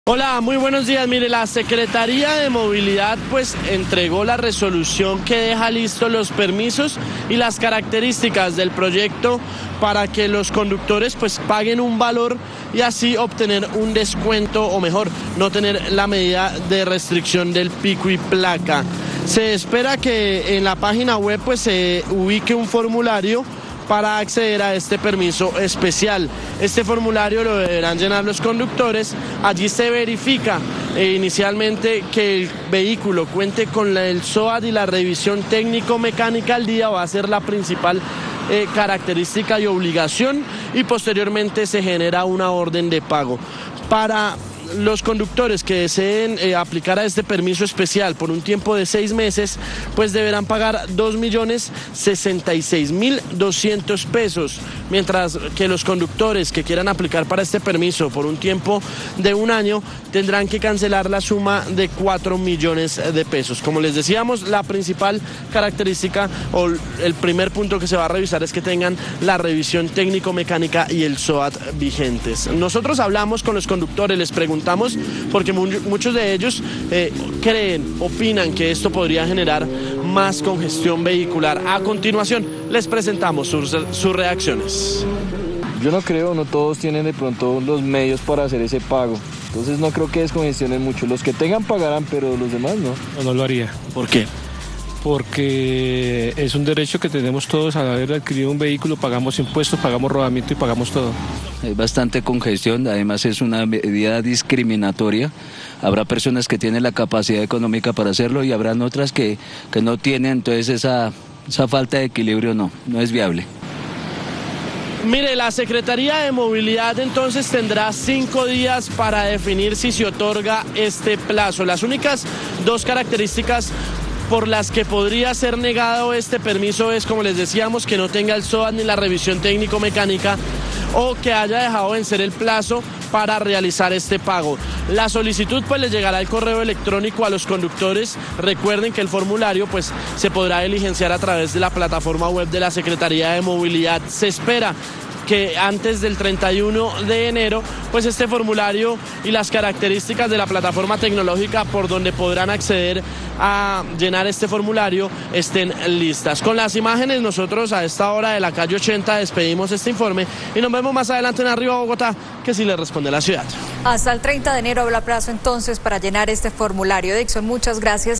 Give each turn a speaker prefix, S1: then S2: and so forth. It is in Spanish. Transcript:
S1: Hola, muy buenos días. Mire, la Secretaría de Movilidad pues entregó la resolución que deja listos los permisos y las características del proyecto para que los conductores pues paguen un valor y así obtener un descuento, o mejor, no tener la medida de restricción del pico y placa. Se espera que en la página web pues se ubique un formulario para acceder a este permiso especial. Este formulario lo deberán llenar los conductores. Allí se verifica inicialmente que el vehículo cuente con el SOAT y la revisión técnico-mecánica al día. Va a ser la principal característica y obligación, y posteriormente se genera una orden de pago. Para los conductores que deseen aplicar a este permiso especial por un tiempo de 6 meses, pues deberán pagar 2.066.200 pesos, mientras que los conductores que quieran aplicar para este permiso por un tiempo de 1 año tendrán que cancelar la suma de 4 millones de pesos. Como les decíamos, la principal característica o el primer punto que se va a revisar es que tengan la revisión técnico-mecánica y el SOAT vigentes. Nosotros hablamos con los conductores, les preguntamos porque muchos de ellos opinan que esto podría generar más congestión vehicular. A continuación les presentamos sus reacciones.
S2: Yo no creo, no todos tienen de pronto los medios para hacer ese pago. Entonces no creo que descongestionen mucho. Los que tengan pagarán, pero los demás no.
S3: No lo haría.
S1: ¿Por qué?
S3: Porque es un derecho que tenemos todos al haber adquirido un vehículo, pagamos impuestos, pagamos rodamiento y pagamos todo.
S4: Hay bastante congestión, además es una medida discriminatoria. Habrá personas que tienen la capacidad económica para hacerlo y habrán otras que no tienen, entonces esa falta de equilibrio no es viable.
S1: Mire, la Secretaría de Movilidad entonces tendrá 5 días para definir si se otorga este plazo. Las únicas 2 características por las que podría ser negado este permiso es, como les decíamos, que no tenga el SOAT ni la revisión técnico-mecánica, o que haya dejado vencer el plazo para realizar este pago. La solicitud pues les llegará al correo electrónico a los conductores. Recuerden que el formulario pues se podrá diligenciar a través de la plataforma web de la Secretaría de Movilidad. Se espera que antes del 31 de enero, pues este formulario y las características de la plataforma tecnológica por donde podrán acceder a llenar este formulario estén listas. Con las imágenes, nosotros a esta hora de la calle 80 despedimos este informe y nos vemos más adelante en Arriba Bogotá, que sí le responde la ciudad.
S5: Hasta el 30 de enero habrá plazo entonces para llenar este formulario. Dixon, muchas gracias.